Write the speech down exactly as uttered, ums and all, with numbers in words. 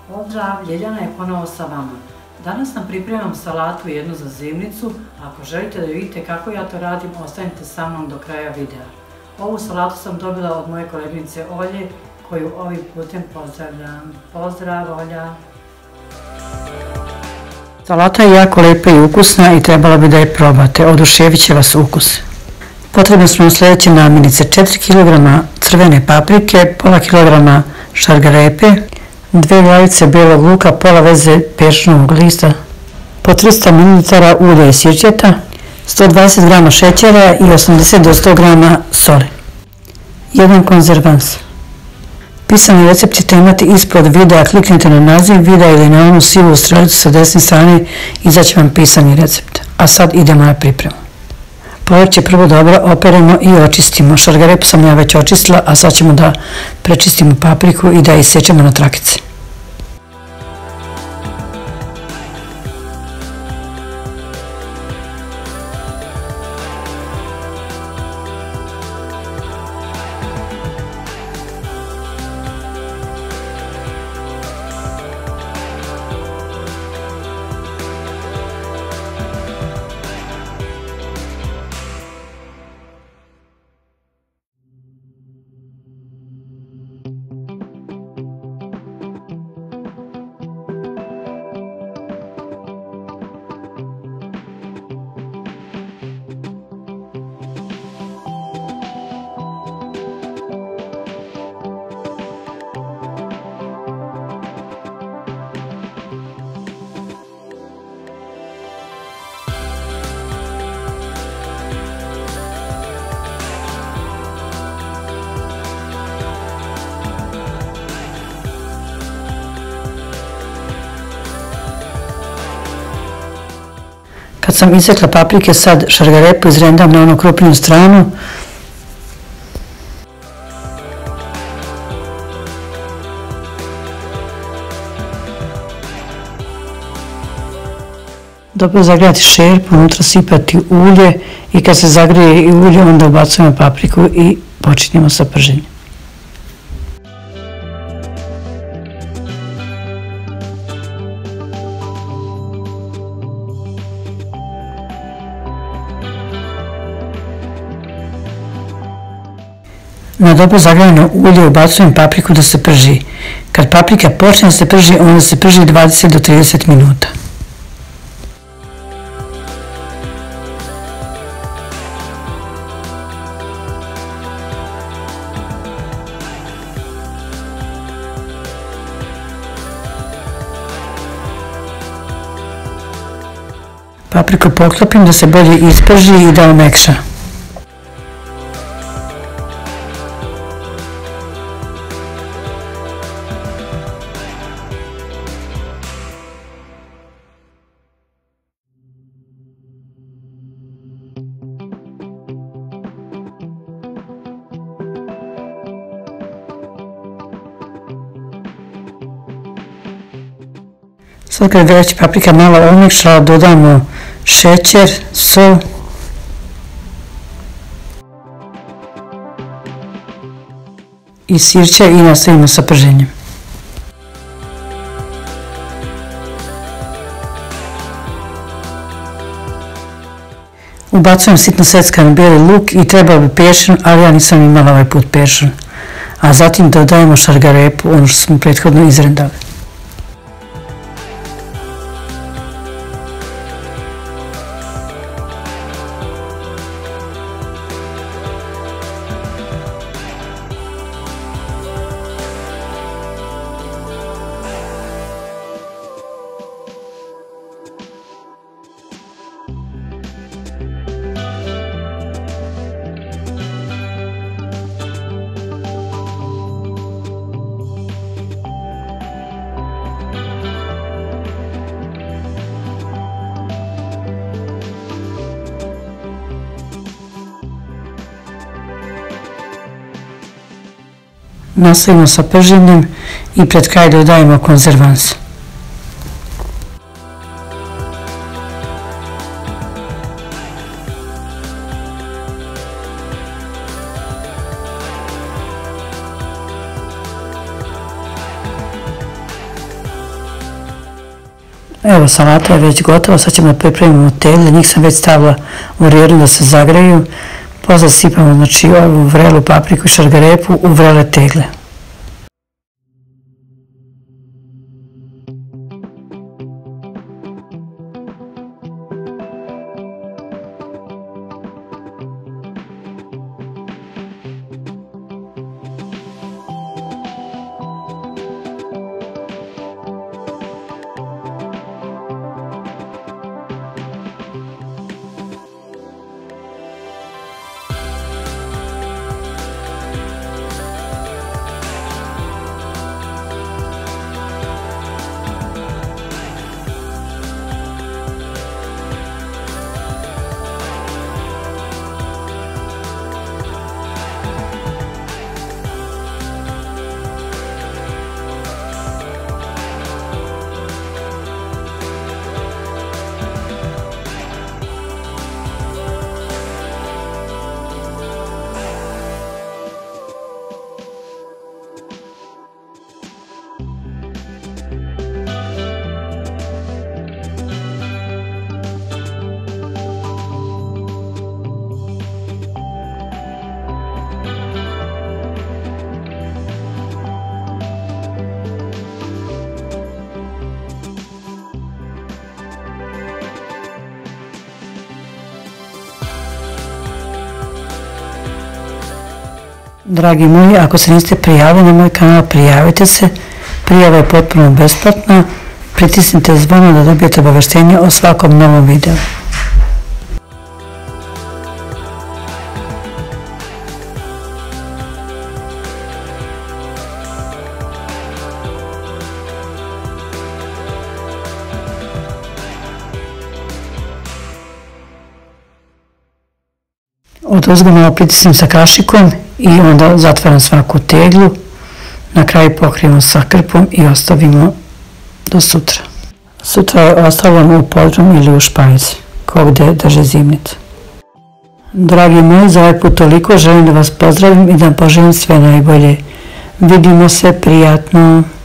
Pozdrav, Ljeljana je ponovo sa vama. Danas nam pripremam salatu jednu za zimnicu. Ako želite da vidite kako ja to radim, ostanite sa mnom do kraja videa. Ovu salatu sam dobila od moje koleginice Olje, koju ovim putem pozdravljam. Pozdrav, Olja! Salata je jako lepa i ukusna i trebalo bi da je probate, oduševit će vas ukus. Potrebno su nam sljedeće namirnice: četiri kilograma crvene paprike, pola kilograma šargarepe, dve glavice belog luka, pola veze peršunovog lista, po tristo mililitara ulja i sirćeta, sto dvadeset grama šećera i osamdeset do sto grama soli. jedan konzervans. Pisani recept ćete imati ispod videa, kliknite na naziv videa ili na onu sivu strelicu sa desne strane, izaći vam pisani recept. A sad idemo na pripremu. Povrće prvo dobro operemo i očistimo. Šargarepu sam ja već očistila, a sad ćemo da prečistimo papriku i da je isečemo na trakice. Kad sam isekla paprike, sad šargarepu izrendam na onu krupniju stranu. Dobro zagrijati šerpu, unutra sipati ulje i kad se zagrije i ulje, onda ubacujemo papriku i počinjemo sa prženjem. Na dobro zagrijano ulje ubacujem papriku da se prži. Kad paprika počne da se prži, onda se prži dvadeset do trideset minuta. Papriku poklopim da se bolje isprži i da omekša. Sad kad je već paprika malo omekšala, dodamo šećer, sol i sirće i nastavimo sa prženjem. Ubacujem sitno seckan bijeli luk i trebao bi peršun, ali ja nisam imala ovaj put peršun. A zatim dodajemo šargarepu, ono što smo prethodno izrendali. Nastavimo sa prženjem i pred kraj dodajemo konzervans. Evo, salata je već gotova, sad ćemo da pripremimo teglje, njih sam već stavila u redu da se zagreju, posle sipamo znači ovu vrelu papriku i šargarepu u vrele tegle. Dragi moji, ako se niste prijavili na moj kanal, prijavite se. Prijava je potpuno besplatna. Pritisnite zvono da dobijete obaveštenje o svakom novom videu. Odozgo malo pritisnem sa kašikom i onda zatvaram svaku teglu. Na kraju pokrijemo sa krpom i ostavimo do sutra. Sutra je ostavljamo u podrum ili u špajzi, ko gde drže zimnicu. Dragi moji, za ovaj put toliko. Želim da vas pozdravim i da vam poželim sve najbolje. Vidimo se, prijatno.